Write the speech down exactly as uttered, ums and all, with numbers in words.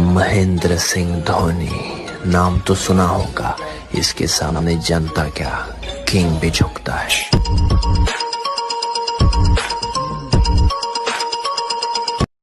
महेंद्र सिंह धोनी नाम तो सुना होगा, इसके सामने जनता क्या किंग भी झुकता है।